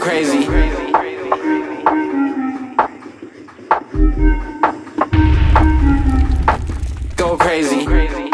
crazy. Go crazy.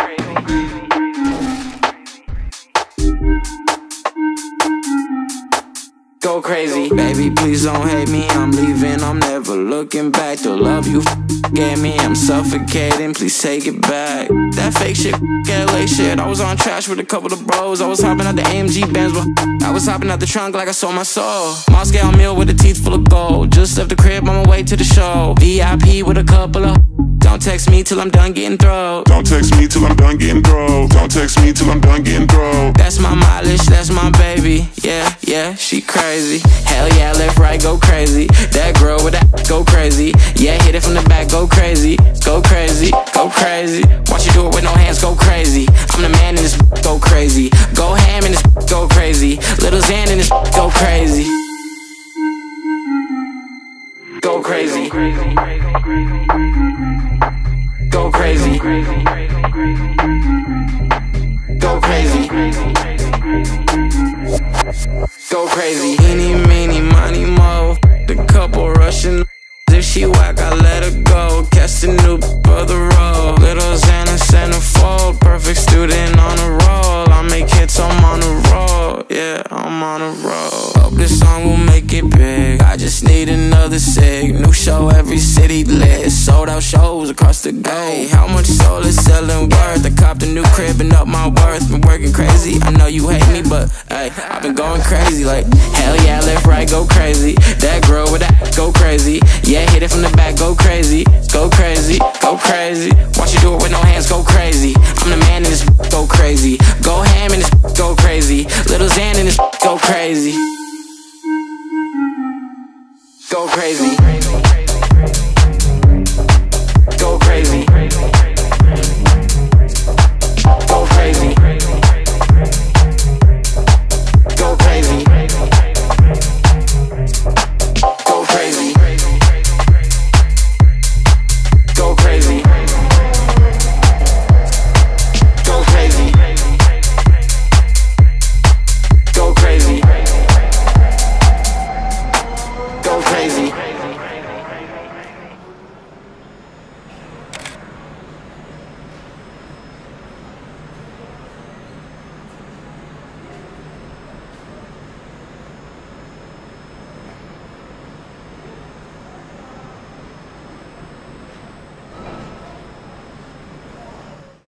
Go crazy. Baby, please don't hate me, I'm leaving, I'm never looking back. The love you gave me, I'm suffocating, please take it back. That fake shit, LA shit, I was on trash with a couple of bros. I was hopping out the AMG Benz, I was hopping out the trunk like I sold my soul. Moscow meal with a teeth full of gold. Just left the crib on my way to the show. VIP with a couple of. Don't text me till I'm done getting thrown. Don't text me till I'm done getting thrown. Don't text me till I'm done getting thrown. That's my mileage, that's my baby. Yeah, yeah, she crazy. Hell yeah, left, right, go crazy. That girl with that, go crazy. Yeah, hit it from the back, go crazy. Go crazy, go crazy. Watch you do it with no hands, go crazy. I'm the man in this, go crazy. Go ham in this, go crazy. Little Xan in this, go crazy. Go crazy. Go crazy. Go crazy. Go crazy. Eeny, meeny, money, mo. The couple Russian. If she whack, I let her go. Catch the new for the road. Little Xana centerfold. Perfect student on a roll. I make hits, I'm on a roll. Yeah, I'm on a roll. Hope this song will make it big. I just need another sig. New show, every city lit. Sold out shows across the globe. Ay, how much soul is selling worth? I copped a new crib and up my worth. Been working crazy, I know you hate me, but ay, I've been going crazy. Like, hell yeah, left, right, go crazy. That girl with that, go crazy. Yeah, hit it from the back, go crazy. Go crazy, go crazy. Watch you do it with no hands, go crazy. I'm the man in this, go crazy. Go ham in this, go crazy. Little Xan in this, go crazy. Go crazy.